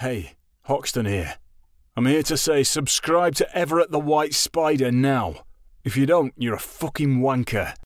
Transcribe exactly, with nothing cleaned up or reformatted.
Hey, Hoxton here. I'm here to say subscribe to Everett the White Spider now. If you don't, you're a fucking wanker.